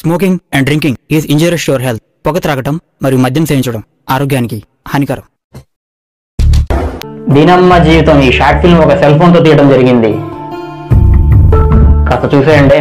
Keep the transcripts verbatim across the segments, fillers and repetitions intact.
Smoking and drinking is injurious to your health. పొగ త్రాగటం మరియు మద్యం సేవించడం ఆరోగ్యానికి హానికరం. దీనమ్మ జీవితం ఈ షార్ట్ ఫిల్మ్ ఒక సెల్ ఫోన్ తో తీయడం జరిగింది. కాస్త చూసేయండి.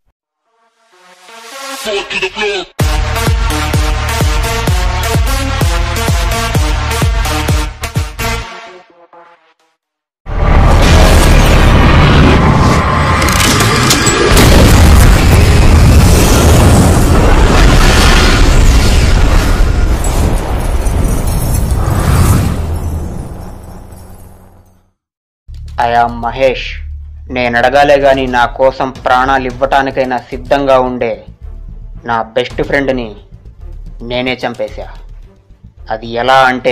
I am Mahesh. నేను అడగాలే గాని నా కోసం ప్రాణాలు ఇవ్వటానికైనా సిద్ధంగా ఉండే నా బెస్ట్ ఫ్రెండ్ని నేనే చంపేశా. అది ఎలా అంటే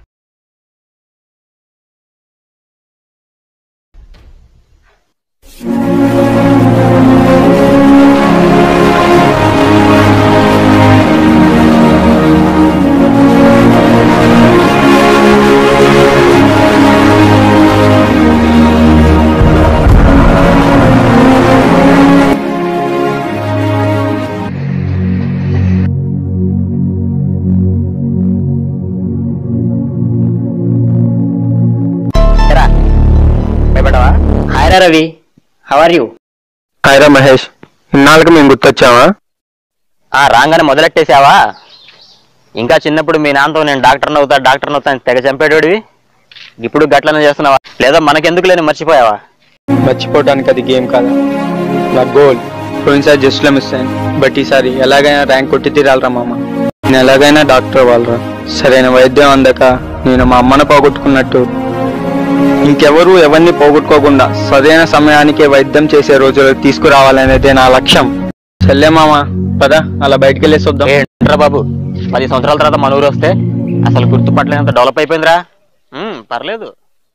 Ravi, how are you? Hi రా మహేష్, ఇన్నాళ్ళకి మేము గుర్తొచ్చావా? ఆ రాగానే మొదలెట్టేసావా? ఇంకా చిన్నప్పుడు మీ నాన్నతో నేను డాక్టర్ని అవుతా డాక్టర్ని అవుతా తెగ చంపేటోడివి. ఇప్పుడు గట్లనే చేస్తున్నావా? లేదా మనకెందుకు లేని మర్చిపోయావా? మర్చిపోవడానికి అది గేమ్ కాదా, నా గోల్. పోయినసారి జస్ట్ లో మిస్ అయ్యాను, బట్ ఈసారి ఎలాగైనా ర్యాంక్ కొట్టి తీరాలరా మామ. నేను ఎలాగైనా డాక్టర్ అవ్వాలరా. సరైన వైద్యం అందక నేను మా అమ్మను పోగొట్టుకున్నట్టు ఇంకెవరూ ఎవరిని పోగొట్టుకోకుండా సరైన సమయానికే వైద్యం చేసే రోజులు తీసుకురావాలనేదే నా లక్ష్యం. సర్లే మామ, పద అలా బయటికి వెళ్ళేసి వద్దాం. ఏంట్రా బాబు, పది సంవత్సరాల తర్వాత మన ఊరు వస్తే అసలు గుర్తుపట్టలేనంత డెవలప్ అయిపోయిందిరా. పర్లేదు.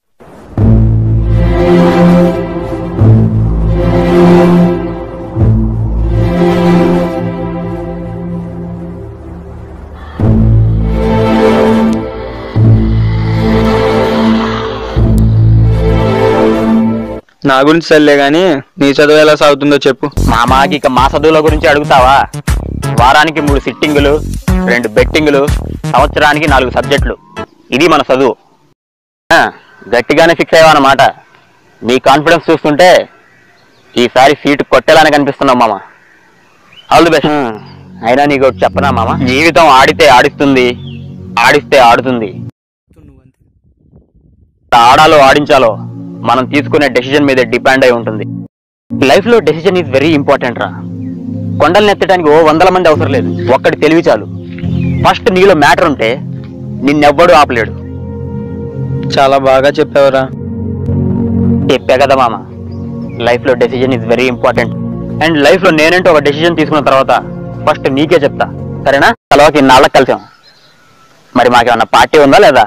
నా గురించి సర్లే గాని నీ చదువు ఎలా సాగుతుందో చెప్పు. మామాకి ఇక మా చదువుల గురించి అడుగుతావా? వారానికి మూడు సిట్టింగులు, రెండు బెట్టింగులు, సంవత్సరానికి నాలుగు సబ్జెక్టులు, ఇది మన చదువు. గట్టిగానే ఫిక్స్ అయ్యావన్నమాట. నీ కాన్ఫిడెన్స్ చూస్తుంటే ఈసారి సీటు కొట్టేలానే కనిపిస్తున్నావు మామ. All the best. అయినా నీకు చెప్పనా మామ, జీవితం ఆడితే ఆడిస్తుంది, ఆడిస్తే ఆడుతుంది. ఆడాలో ఆడించాలో మనం తీసుకునే డెసిజన్ మీద డిపెండ్ అయి ఉంటుంది. లైఫ్ లో డెసిజన్ ఈజ్ వెరీ ఇంపార్టెంట్ రా. కొండల్ని ఎత్తడానికి ఓ వందల మంది అవసరం లేదు, ఒక్కడి తెలివి చాలు. ఫస్ట్ నీలో మ్యాటర్ ఉంటే నిన్నెవ్వడు ఆపలేడు. చాలా బాగా చెప్పావురా. చెప్పా కదా మామ, లైఫ్ లో decision is very important. And life లో నేనంటూ ఒక డెసిజన్ తీసుకున్న తర్వాత ఫస్ట్ నీకే చెప్తా, సరేనా? కలవకి ఇన్నాళ్ళకి కలిసాం, మరి మాకేమన్నా పార్టీ ఉందా లేదా?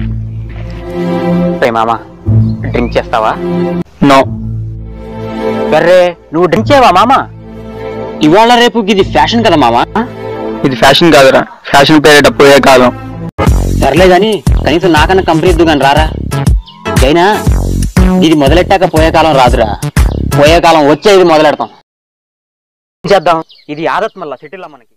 మామ, డ్రింక్ చేస్తావా? నో. బర్రే, నువ్వు డ్రింక్ చేయవా మామ? ఇవాళ రేపు ఇది ఫ్యాషన్ కదా మామ. ఇది ఫ్యాషన్ కాదురా, ఫ్యాషన్ పేరేట పోయే కాలం. సర్లే గాని కనీసం నాకన్నా కంపెనీ ఇద్దు కానీ రారా. అయినా ఇది మొదలెట్టాక పోయే కాలం రాదురా, పోయే కాలం వచ్చే ఇది మొదలెడతాం. చేద్దాం, ఇది ఆదత్ మళ్ళా సిటీలో మనకి.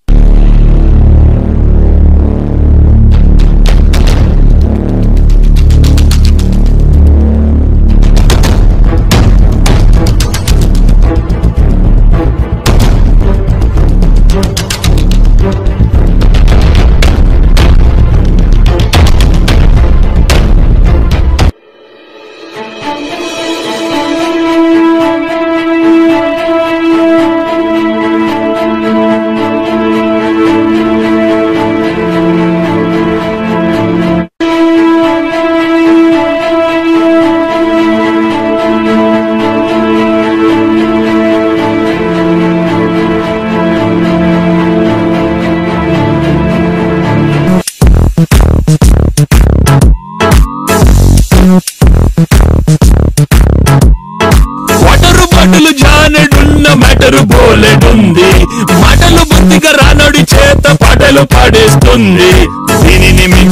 మాటలు జానెడున్న మెటరు బోలెడుంది, మాటలు బుద్ధిగా రానడి చేత పాటలు పాడేస్తుంది. దీనిని